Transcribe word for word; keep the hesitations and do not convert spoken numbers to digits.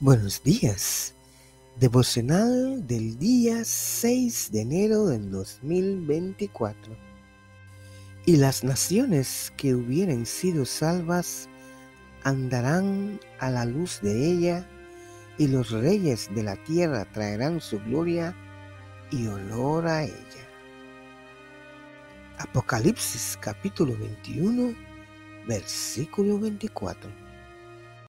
Buenos días. Devocional del día seis de enero del dos mil veinticuatro. Y las naciones que hubieren sido salvas andarán a la luz de ella, y los reyes de la tierra traerán su gloria y olor a ella. Apocalipsis capítulo veintiuno, versículo veinticuatro.